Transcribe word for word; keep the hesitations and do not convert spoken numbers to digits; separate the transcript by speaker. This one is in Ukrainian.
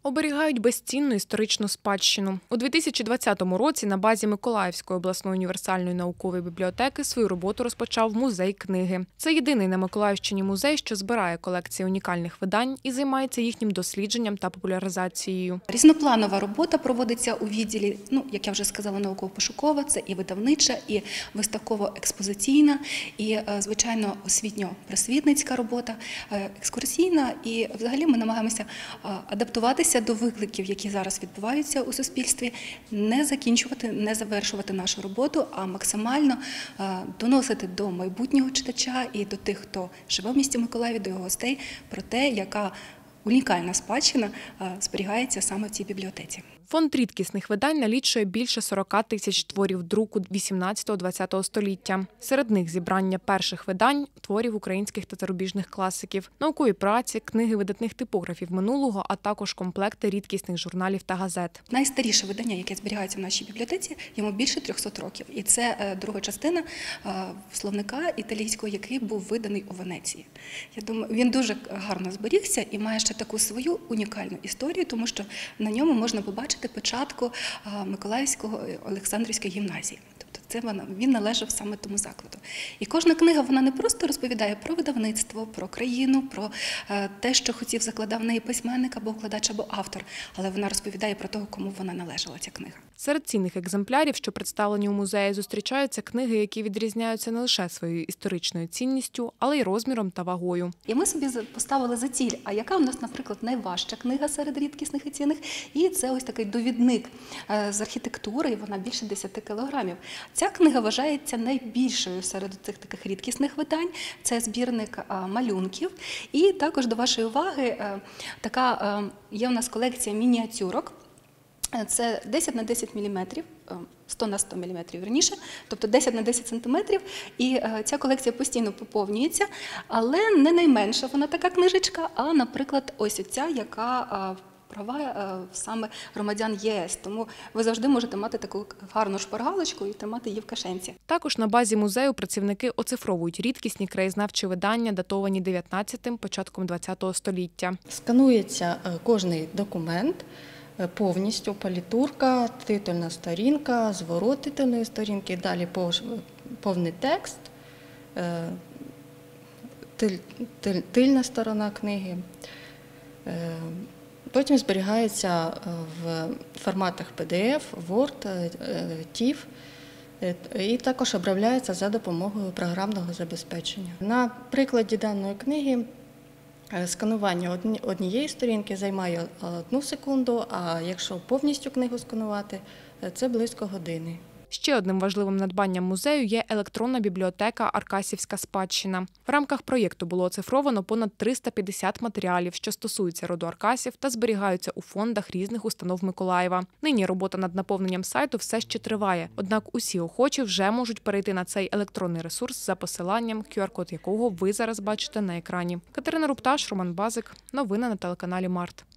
Speaker 1: Оберігають безцінну історичну спадщину. У дві тисячі двадцятому році на базі Миколаївської обласної універсальної наукової бібліотеки свою роботу розпочав музей книги. Це єдиний на Миколаївщині музей, що збирає колекції унікальних видань і займається їхнім дослідженням та популяризацією.
Speaker 2: Різнопланова робота проводиться у відділі, ну, як я вже сказала, науково-пошукова, це і видавнича, і виставково-експозиційна, і, звичайно, освітньо-просвітницька робота, екскурсійна. І взагалі ми намагаємося адаптуватися до викликів, які зараз відбуваються у суспільстві, не закінчувати, не завершувати нашу роботу, а максимально доносити до майбутнього читача і до тих, хто живе в місті Миколаєві, до його гостей, про те, яка унікальна спадщина зберігається саме в цій бібліотеці.
Speaker 1: Фонд рідкісних видань налічує більше сорока тисяч творів друку вісімнадцятого-двадцятого століття. Серед них зібрання перших видань, творів українських та зарубіжних класиків, наукові праці, книги видатних типографів минулого, а також комплекти рідкісних журналів та газет.
Speaker 2: Найстаріше видання, яке зберігається в нашій бібліотеці, йому більше трьохсот років. І це друга частина словника італійського, який був виданий у Венеції. Я думаю, він дуже гарно зберігся і має ще таку свою унікальну історію, тому що на ньому можна побачити початку Миколаївського Олександрівської гімназії. Тобто це вона, він належав саме тому закладу. І кожна книга, вона не просто розповідає про видавництво, про країну, про те, що хотів, закладав в неї письменник або укладач, або автор, але вона розповідає про того, кому вона належала, ця книга.
Speaker 1: Серед цінних екземплярів, що представлені у музеї, зустрічаються книги, які відрізняються не лише своєю історичною цінністю, але й розміром та вагою.
Speaker 2: І ми собі поставили за ціль, а яка у нас, наприклад, найважча книга серед рідкісних і цінних? І це ось такий довідник з архітектури, і вона більше десяти кілограмів. Ця книга вважається найбільшою серед цих таких рідкісних видань. Це збірник малюнків. І також до вашої уваги така є у нас колекція мініатюрок. Це десять на десять міліметрів, сто на сто міліметрів верніше, тобто десять на десять сантиметрів. І ця колекція постійно поповнюється, але не найменша вона така книжечка, а, наприклад, ось оця, яка права саме громадян ЄС. Тому ви завжди можете мати таку гарну шпаргалочку і тримати її в кишенці.
Speaker 1: Також на базі музею працівники оцифровують рідкісні краєзнавчі видання, датовані дев'ятнадцятим, початком двадцятого століття.
Speaker 3: Сканується кожний документ, повністю палітурка, титульна сторінка, зворот титульної сторінки, далі повний текст, тильна сторона книги. Потім зберігається в форматах пі ді еф, Word, тіф і також обробляється за допомогою програмного забезпечення. На прикладі даної книги сканування однієї сторінки займає одну секунду, а якщо повністю книгу сканувати, це близько години.
Speaker 1: Ще одним важливим надбанням музею є електронна бібліотека «Аркасівська спадщина». В рамках проєкту було оцифровано понад триста п'ятдесят матеріалів, що стосуються роду Аркасів та зберігаються у фондах різних установ Миколаєва. Нині робота над наповненням сайту все ще триває, однак усі охочі вже можуть перейти на цей електронний ресурс за посиланням, кю ар-код якого ви зараз бачите на екрані. Катерина Рупташ, Роман Базик. Новини на телеканалі Март.